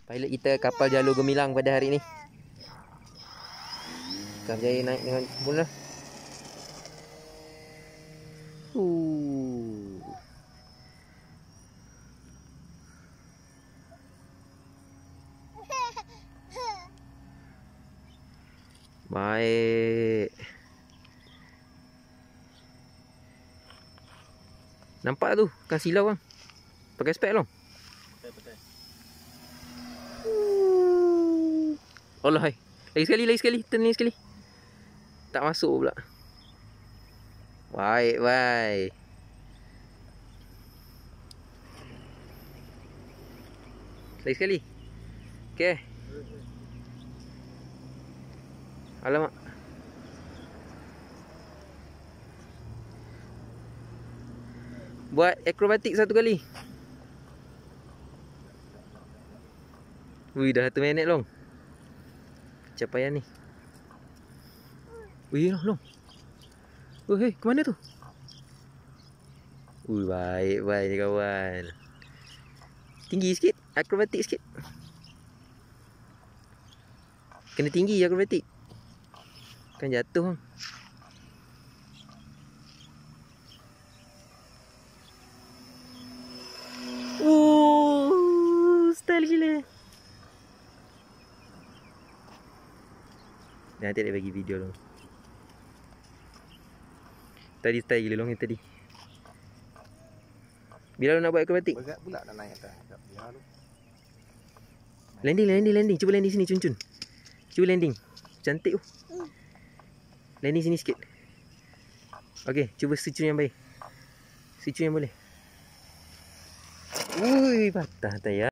Pilot kita kapal jalur gemilang pada hari ni. Kau berjaya naik dengan sempurna. Baik. Nampak tu? Kan silau bang. Pakai spek long. Betul. Allah hai. Lagi sekali. Turn lagi sekali. Tak masuk pula. Baik. Lagi sekali. Okey. Alamak. Buat akrobatik satu kali. Wih, dah 1 minit long. Pencapaian ni. Wih, long. Hei, ke mana tu? Wih, baik ni kawan. Tinggi sikit, akrobatik sikit. Kena tinggi akrobatik. Kan jatuh bang. Style gila. Nanti dia bagi video long. Tadi style gila long yang tadi. Bila lu nak buat akrobatik? Berat pula nak naik atas. Biar lu. Landing. Cuba landing sini cun. Cuba landing. Cantik tu. Landing sini sikit. Okey, cuba secun yang baik. Secun yang boleh. Ui, patah tayar.